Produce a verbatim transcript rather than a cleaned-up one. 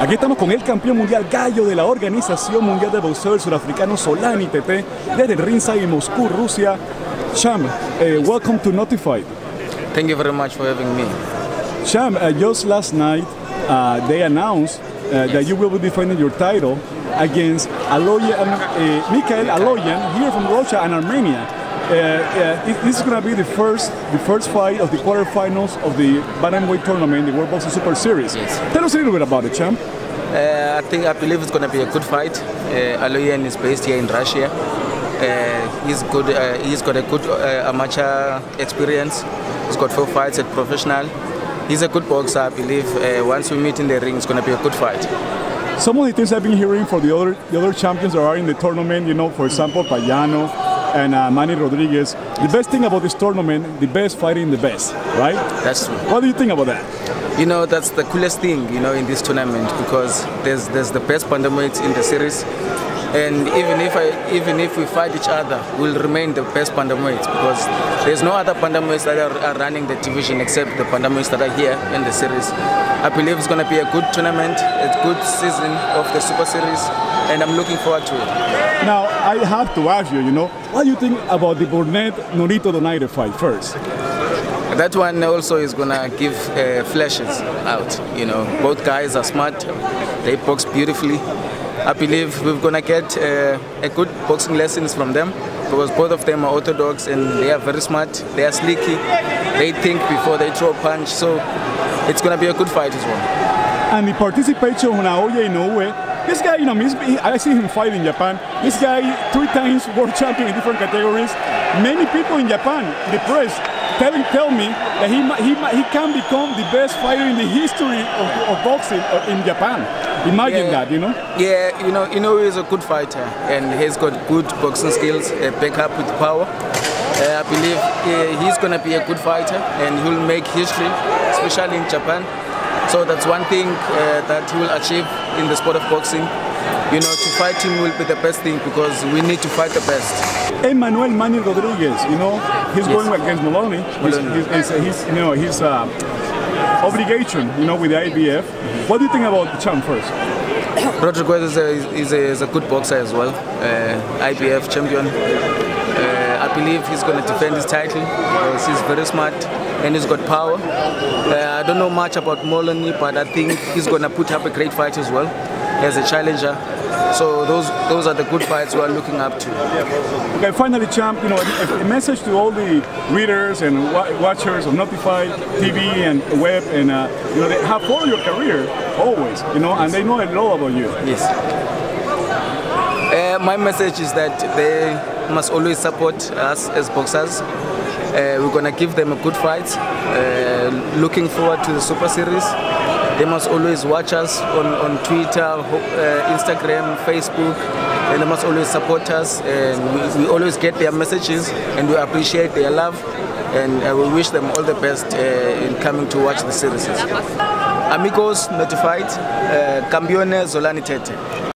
Aquí estamos con el campeón mundial gallo de la Organización Mundial de Boxeo, el surafricano Solani Tete, desde el ringside en Moscú, Rusia. Cham, uh, welcome to Notified. Thank you very much for having me. Cham, uh, just last night uh, they announced uh, yes. that you will be defending your title against Aloyan, uh, Mikhail Aloyan here from Russia and Armenia. Uh, uh, this is going to be the first, the first fight of the quarterfinals of the Bantamweight tournament, the World Boxing Super Series. Yes. Tell us a little bit about it, Champ. Uh, I think I believe it's going to be a good fight. Uh, Aloyan is based here in Russia. Uh, he's good. Uh, he's got a good uh, amateur experience. He's got four fights at professional. He's a good boxer. I believe uh, once we meet in the ring, it's going to be a good fight. Some of the things I've been hearing for the other the other champions that are in the tournament, you know, for example, Payano and uh, Manny Rodriguez. The best thing about this tournament, the best fighting the best, right? That's true. What do you think about that? You know, that's the coolest thing, you know, in this tournament, because there's there's the best bantamweights in the series, and even if I even if we fight each other, we'll remain the best bantamweights, because there's no other bantamweights that are, are running the division except the bantamweights that are here in the series. I believe it's going to be a good tournament, a good season of the Super Series, and I'm looking forward to it. Now, I have to ask you, you know, what do you think about the Burnett-Nonito Donaire fight first? That one also is going to give uh, flashes out, you know. Both guys are smart, they box beautifully. I believe we're going to get uh, a good boxing lessons from them, because both of them are orthodox and they are very smart, they are sneaky, they think before they throw a punch, so it's going to be a good fight as well. And the participation of Naoya Inoue, this guy, you know, I see him fight in Japan. This guy, three times world champion in different categories. Many people in Japan, the press, tell, tell me that he, he, he can become the best fighter in the history of, of boxing in Japan. Imagine yeah, that, you know? Yeah, you know, Inoue is a good fighter and he's got good boxing skills, uh, back up with power. Uh, I believe uh, he's going to be a good fighter and he'll make history, especially in Japan. So that's one thing uh, that he will achieve in the sport of boxing. You know, to fight him will be the best thing, because we need to fight the best. Emmanuel Manny Rodriguez, you know, he's yes. going against Moloney. Moloney. He's, he's, he's, you know, his uh, obligation, you know, with the I B F. Mm-hmm. What do you think about the champ first? Rodriguez is a, is, a, is a good boxer as well, uh, I B F champion. Uh, I believe he's going to defend his title because he's very smart and he's got power. Uh, I don't know much about Moloney, but I think he's going to put up a great fight as well as a challenger. So those those are the good fights we are looking up to. Okay, finally, champ, you know, a, a message to all the readers and wa watchers of Notified T V and web, and uh, you know, they have followed your career always, you know, and they know a lot about you. Yes. Uh, my message is that they must always support us as boxers. Uh, we're gonna give them a good fight. Uh, looking forward to the Super Series. They must always watch us on, on Twitter, uh, Instagram, Facebook, and they must always support us. And we, we always get their messages, and we appreciate their love. And uh, we wish them all the best uh, in coming to watch the series. Amigos, Notified, uh, Campione Solani Tete.